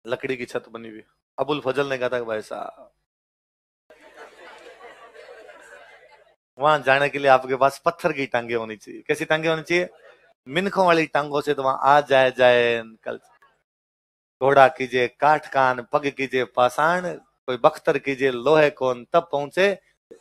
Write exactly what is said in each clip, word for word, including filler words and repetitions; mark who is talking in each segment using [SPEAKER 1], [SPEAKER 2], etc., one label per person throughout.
[SPEAKER 1] लकड़ी की छत बनी हुई। अबुल फजल ने कहा था भाई साहब वहां जाने के लिए आपके पास पत्थर की टांगे होनी चाहिए। कैसी टांगे होनी चाहिए? मिनखों वाली टांगों से तो वहां आ जाए जाए कल। घोड़ा कीजिए काठ कान, पग कीजिए पाषाण, कोई बख्तर कीजिए लोहे कौन, तब पहुंचे।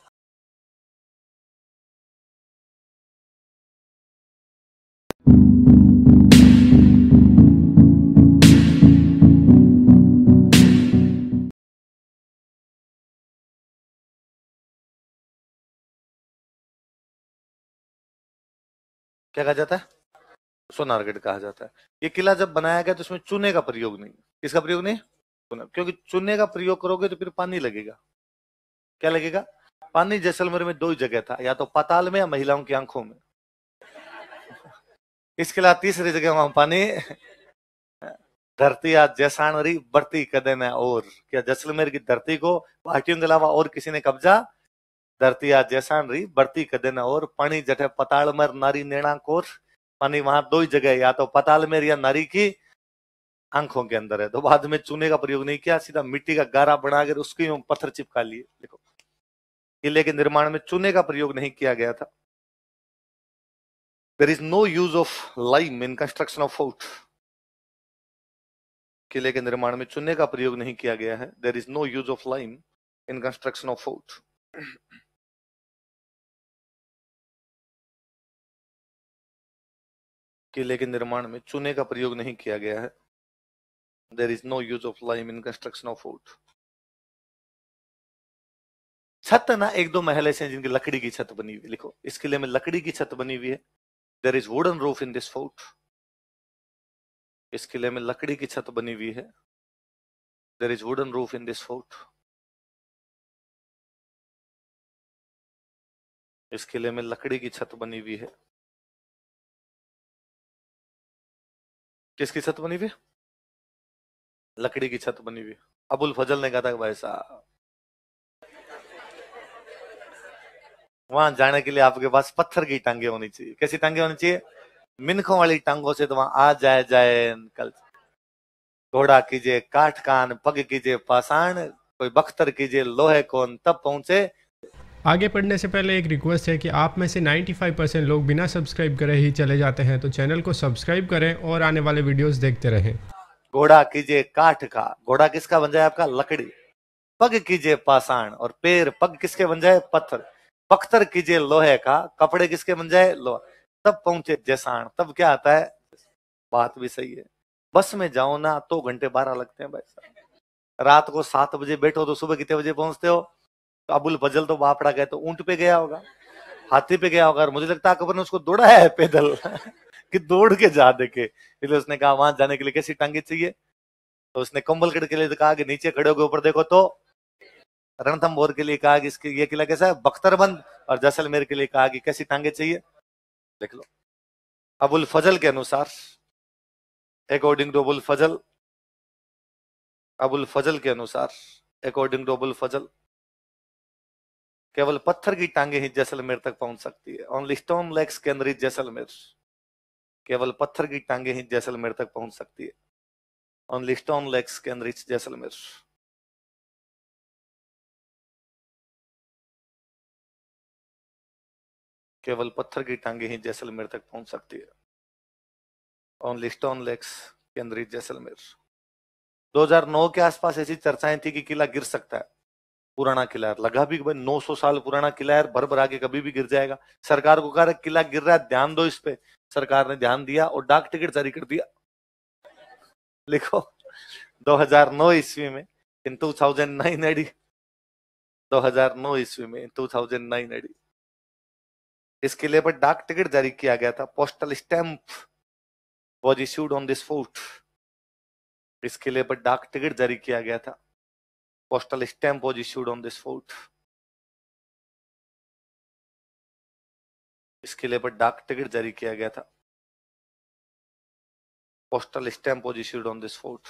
[SPEAKER 1] क्या कहा जाता है? सोनारगढ़ कहा जाता है। ये किला जब बनाया गया तो उसमें चूने का प्रयोग नहीं। किसका प्रयोग नहीं? चूना। क्योंकि चूने का प्रयोग करोगे तो फिर पानी लगेगा। क्या लगेगा? पानी जैसलमेर में दो ही जगह था, या तो पाताल में या महिलाओं की आंखों में। इसके अलावा तीसरी जगह वहां पानी धरती आज जैसान रही बढ़ती कदे न और। क्या जैसलमेर की धरती को भारतीयों के अलावा और किसी ने कब्जा? धरती आज जैसान रही बढ़ती कदे न और, पानी जठे पताल मर नारी नेणा कोर। पानी वहां दो ही जगह, या तो पताल में या नारी की आंखों के अंदर है। तो बाद में चूने का प्रयोग नहीं किया, सीधा मिट्टी का गारा बनाकर उसके पत्थर चिपका लिए। देखो, किले के निर्माण में चूने का प्रयोग नहीं किया गया था। There is no use of lime in construction of fort. किले के निर्माण में चूने का प्रयोग नहीं किया गया है। There is no use of lime in construction of fort. किले के निर्माण में चूने का प्रयोग नहीं किया गया है। There is no use of lime in construction of fort. छत ना एक दो महल ऐसे हैं जिनकी लकड़ी की छत बनी हुई। लिखो, इस किले में लकड़ी की छत बनी हुई है। There is wooden roof in this fort. इस किले में लकड़ी की छत बनी हुई है। There is wooden roof in this fort. इस किले में लकड़ी की छत बनी हुई है। किसकी छत बनी हुई? लकड़ी की छत बनी हुई। अबुल फजल ने कहा था भाई साहब वहां जाने के लिए आपके पास पत्थर की टांगे होनी चाहिए। कैसी टांगे होनी चाहिए? मिनखों वाली टांगों से तो वहां आ जाए जाए कल। घोड़ा कीजिए काठ कान, पग कीजिए पाषाण, कोई बख्तर कीजिए लोहे कौन, तब पहुंचे।
[SPEAKER 2] आगे पढ़ने से पहले एक रिक्वेस्ट है कि आप में से पचानवे परसेंट लोग बिना सब्सक्राइब करे ही चले जाते हैं, तो चैनल को सब्सक्राइब करें और आने वाले वीडियोस देखते रहें।
[SPEAKER 1] घोड़ा कीजिए काठ का, घोड़ा किसका बन जाए आपका? लकड़ी। पग कीजिए पाषाण, और पैर पग किसके बन जाए? पत्थर। बख्तर कीजिए लोहे का, कपड़े किसके बन जाए? लोहा। तब पहुंचे जैसाण। तब क्या आता है? बात भी सही है। बस में जाओ ना तो घंटे बारह लगते हैं भाई साहब। रात को सात बजे बैठो तो सुबह कितने बजे पहुंचते हो? तो अबुल फजल तो बापड़ा गए तो ऊंट पे गया होगा, हाथी पे गया होगा, और मुझे लगता है अकबर ने उसको दौड़ाया है पैदल कि दौड़ के जा देखे। इसलिए उसने कहा वहां जाने के लिए कैसी टांगे चाहिए? तो उसने कंबलगढ़ के लिए कहा कि नीचे खड़े होकर ऊपर देखो तो। रणथंभौर के लिए कहा कि इसके ये किला कैसा है? बख्तरबंद। और जैसलमेर के लिए कहा कि कैसी टांगे चाहिए? देख लो। अबुल फजल के अनुसार, अकॉर्डिंग टू अबुल फजल, अबुल फजल के अनुसार, अकॉर्डिंग टू अबुल फजल, केवल पत्थर की टांगे ही जैसलमेर तक पहुंच सकती है। Only stone legs can reach Jaisalmer. केवल पत्थर की टांगे ही जैसलमेर तक पहुंच सकती है। Only stone legs can reach Jaisalmer. केवल पत्थर की टांगे ही जैसलमेर तक पहुंच सकती है। Only stone legs can reach Jaisalmer. दो हज़ार नौ के आसपास ऐसी चर्चाएं थी कि किला गिर सकता है। पुराना किला है, लगा भी भाई नौ सौ साल पुराना किला है, भर भरा के कभी भी गिर जाएगा। सरकार को कहा किला गिर रहा है, ध्यान दो इस पे। सरकार ने ध्यान दिया और डाक टिकट जारी कर दिया। लिखो, दो हज़ार नौ ईस्वी में, in two thousand nine AD, दो हज़ार नौ ईस्वी में, टू थाउजेंड नाइन एडी, इस किले पर डाक टिकट जारी किया गया था। Postal stamp was issued on this fort. इस किले पर डाक टिकट जारी किया गया था। Postal stamp was issued on this fort. इस किले पर डाक टिकट जारी किया गया था। Postal stamp was issued on this fort.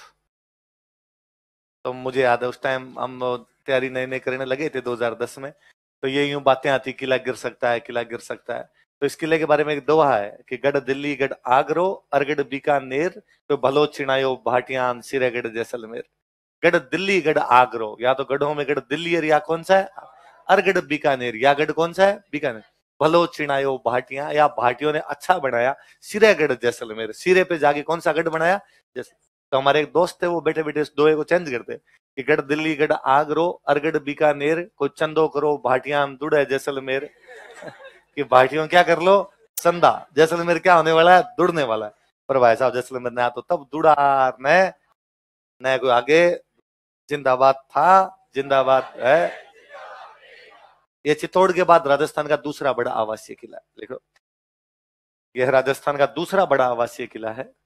[SPEAKER 1] तो मुझे याद है उस टाइम हम तैयारी नए नए करने लगे थे दो हज़ार दस में, तो ये यूं बातें आती, किला गिर सकता है, किला गिर सकता है। तो इस किले के बारे में एक दोहा है कि गढ़ दिल्ली गढ़ आगरो अरगढ़ बीकानेर तो भलो चिनायो भाटियान सिरेगढ़ जैसलमेर। गढ़ दिल्ली गढ़ आगरो, या तो गढ़ों में गढ़ दिल्ली या कौन सा है अरगढ़ बीकानेर, या गढ़ कौन सा है बीकानेर। भलो चिनायो भाटिया, या भाटियों ने अच्छा बनाया सिरेगढ़ जैसलमेर, सिरे पे जाके कौन सा गढ़ बनाया जैसे। तो हमारे एक दोस्त थे वो बेटे बेटे इस दोहे को चेंज करते कि गढ़ दिल्ली गढ़ आगरो अरगढ़ बीकानेर को चंदो करो भाटियां दुड़े जैसलमेर। कि भाटियों क्या कर लो चंदा, जैसलमेर क्या होने वाला है दुड़ने वाला है। पर भाई साहब जैसलमेर ने तो तब दुड़ा न न कोई आगे जिंदाबाद था जिंदाबाद है। ये चित्तौड़ के बाद राजस्थान का दूसरा बड़ा आवासीय किला है। देखो यह राजस्थान का दूसरा बड़ा आवासीय किला है।